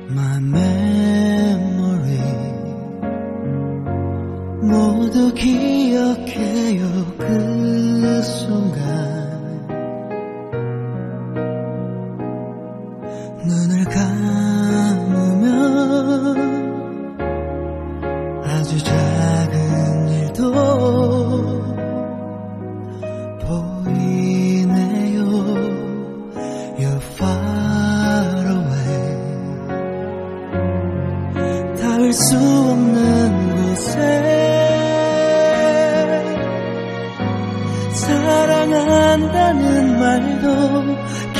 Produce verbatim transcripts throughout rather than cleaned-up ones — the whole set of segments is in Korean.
My memory 모두 기억해요 그 순간 눈을 감으면 아주 작은 일도 보이네요. You're far away 닿을 수 없는 곳에 사랑한다는 말도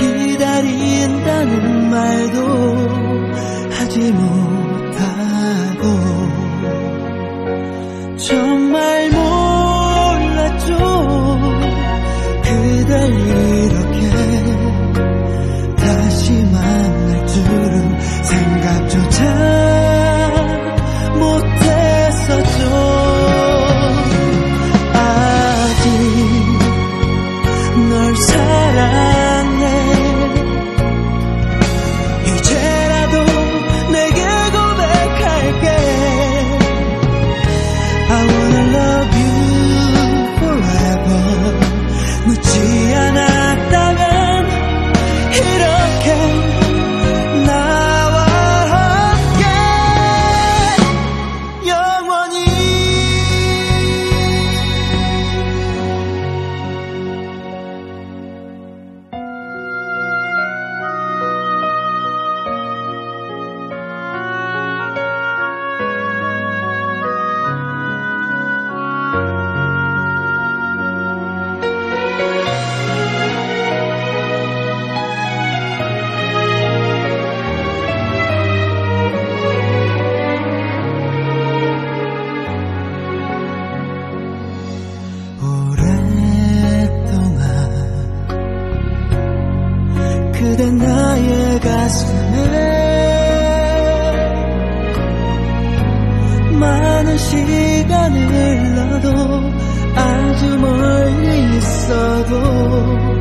기다린다는 말도 하지 못하고 정말 몰랐죠. 그댈 이렇게 다시 만날 줄은 생각조차 못했었죠. 아직 널 사랑해 이제라도 내게 고백할게. I wanna love you forever. 묻지 않았다면 이렇게 나와 함께 영원히. 오랫동안 그대 나의 가슴에 많은 시간을 흘러도 아주 멀리 있어도